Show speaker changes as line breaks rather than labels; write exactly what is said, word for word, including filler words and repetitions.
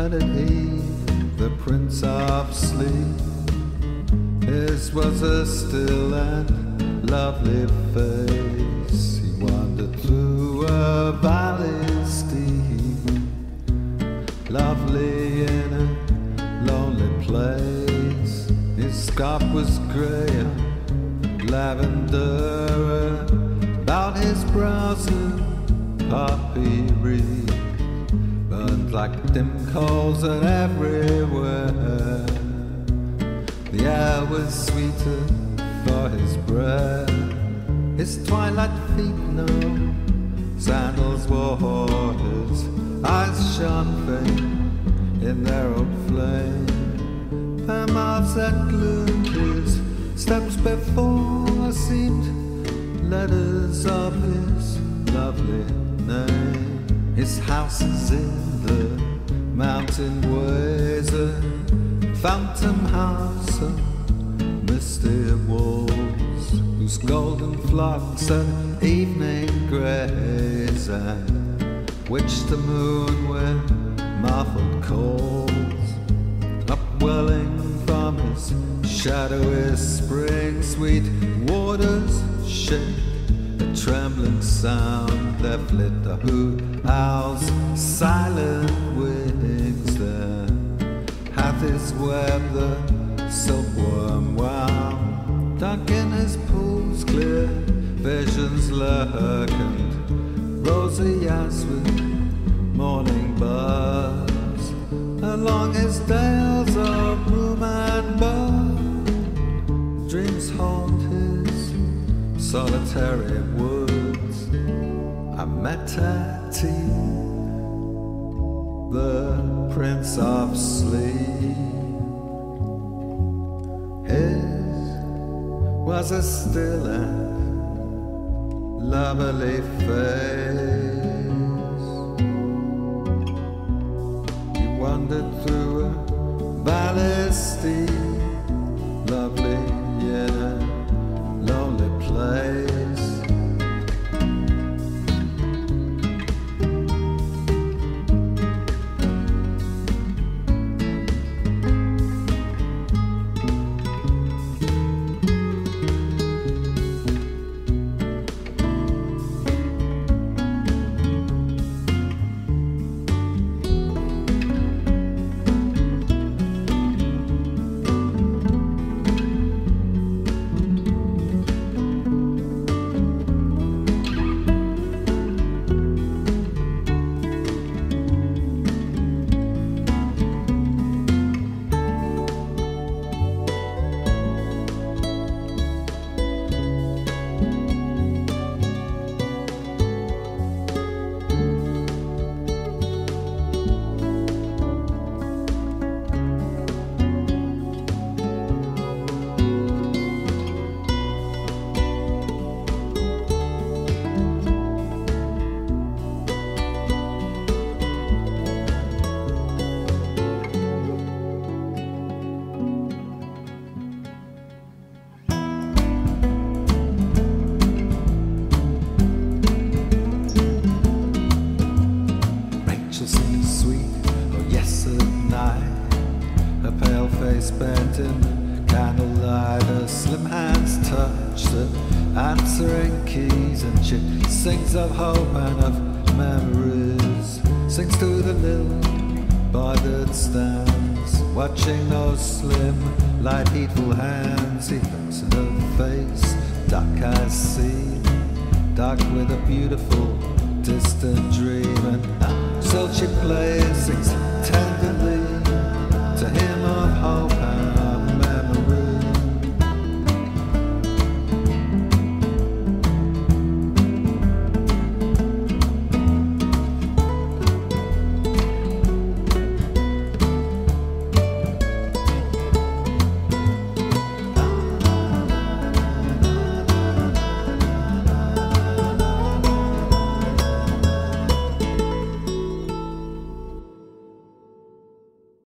melody, the Prince of Sleep. His was a still and lovely face. He wandered through a valley steep, lovely in a lonely place. His scarf was grey and lavender, about his brows a poppy wreath burned like dim coals and everywhere. The air was sweeter for his breath. His twilight feet no sandals wore. His eyes shone faint in their old flame. Their mouths that gloomed, his steps before seemed letters of his lovely name. His house is in the mountain ways, a phantom house of misty walls, whose golden flocks and evening grays, and which the moon with muffled calls. Upwelling from his shadowy spring, sweet waters shake a trembling sound. There flit the hoot owl's silent wings. There hath his web the silkworm wound. Dark in his pools clear visions lurk, and rosy as with morning buzz. Along his dales of room and bud, dreams haunt his solitary woods. I met at tea the Prince of Sleep. His was a still and lovely face. He wandered through a valley steep, lovely in a lonely place. Her pale face bent in candlelight, her slim hands touch the answering keys, and she sings of hope and of memories. Sings to the little boy that stands watching those slim, light, heedful hands. He looks at her face, dark as sea, dark with a beautiful, distant dream, and still she plays, sings tenderly to him of hope